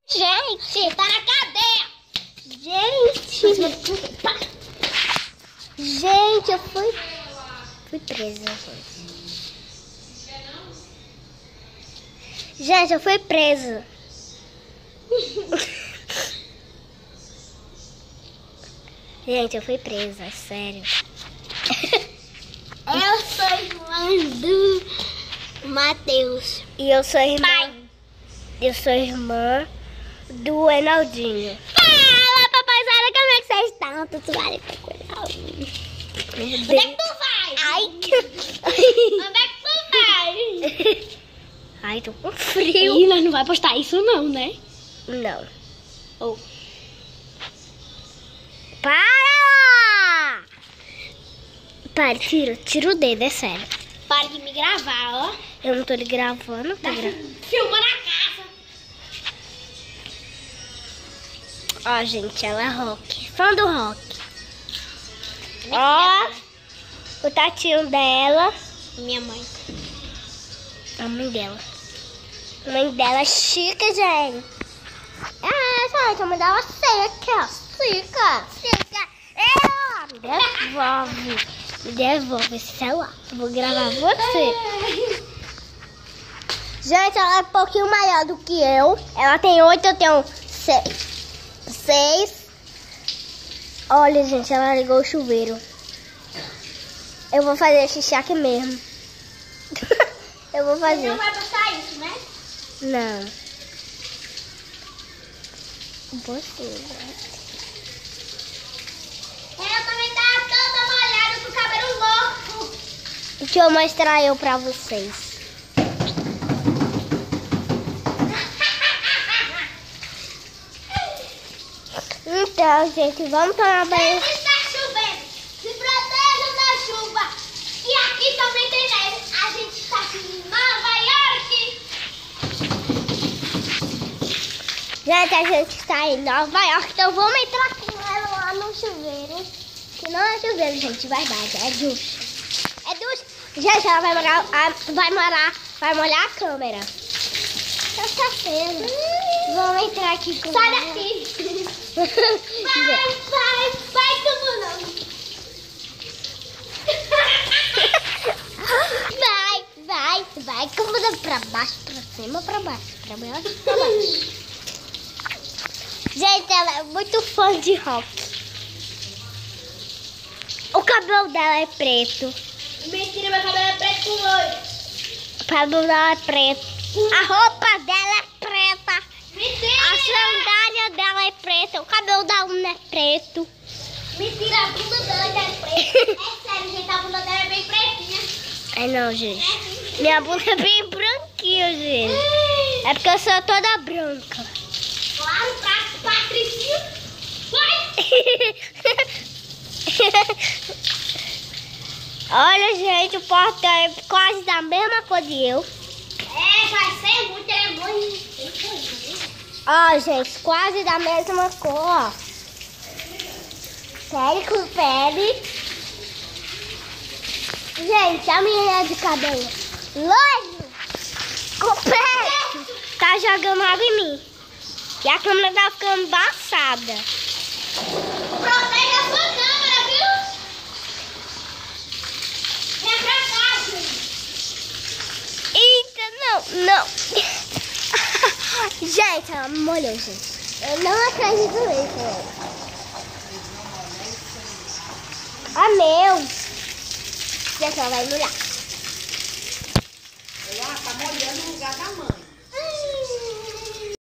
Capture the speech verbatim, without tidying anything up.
Gente, tá na cadeia. Gente. Gente, eu fui, fui presa, gente. Gente, eu fui presa. Gente, eu fui presa, sério. Eu sou irmã do Matheus. E eu sou irmã. Pai. Eu sou irmã do Enaldinho. Fala, papaizada, como é que vocês estão? Tudo vai procurar. Onde é que tu vai? Ai. Onde é que tu vai? Ai, tô com frio. Ih, nós não vai postar isso não, né? Não. Oh. Para lá! Para, tira, tira o dedo, é sério. Para de me gravar, ó. Eu não tô lhe gravando, tá gravando. Filma na casa. Ó, gente, ela é rock. Fã do rock. Ó, o tatinho dela. Minha mãe. A mãe dela. A mãe dela é chique, gente. Ah, gente, a mãe dela é seca. Seca, seca. É, me devolve. Me devolve esse celular. Eu vou gravar você. Gente, ela é um pouquinho maior do que eu. Ela tem oito, eu tenho seis. Seis. Olha, gente, ela ligou o chuveiro. Eu vou fazer xixi aqui mesmo. Eu vou fazer. Você não vai postar isso, né? Não. Você, né? Ela também tá toda molhada com o cabelo louco. Deixa eu mostrar eu pra vocês. Então, gente, vamos tomar banho. Se está chovendo, se protejam da chuva. E aqui também tem neve. A gente está aqui em Nova York. Gente, a gente está em Nova York, então vamos entrar com ela lá no chuveiro. Que não é chuveiro, gente, verdade, é ducha. É ducha. Gente, ela vai molhar, vai molhar, vai molhar a câmera. Tá feio. Vamos entrar aqui com Sai ela. daqui. Vai, vai, vai, como não? Vai, vai, vai. Como dá pra baixo, pra cima, pra baixo. Pra baixo, pra baixo. Gente, ela é muito fã de rock. O cabelo dela é preto. Mentira, meu cabelo é preto com loiro. O cabelo dela é preto. A roupa dela é preta. Mentira. A sandália dela é preta. O cabelo da Una é preto. Mentira, a bunda dela já é preta. É sério, gente, a bunda dela é bem pretinha. Ai, não, gente. Minha bunda é bem branquinha, gente. É porque eu sou toda branca. Claro, pra Patricinha. Vai. Olha, gente, o portão é quase da mesma cor de eu. É, vai ser muito, é muito. Ó, gente, quase da mesma cor, ó. Pele com pele. Gente, a minha é de cabelo loiro com pele. Tá jogando água em mim. E a câmera tá ficando embaçada. Proteja a sua câmera, viu? Vem pra cá, gente. Eita, não, não. Gente, ela me molhou, gente. Eu não acredito nisso, velho. Ah, meu. Gente, ela vai molhar. Ela tá molhando no lugar da mãe.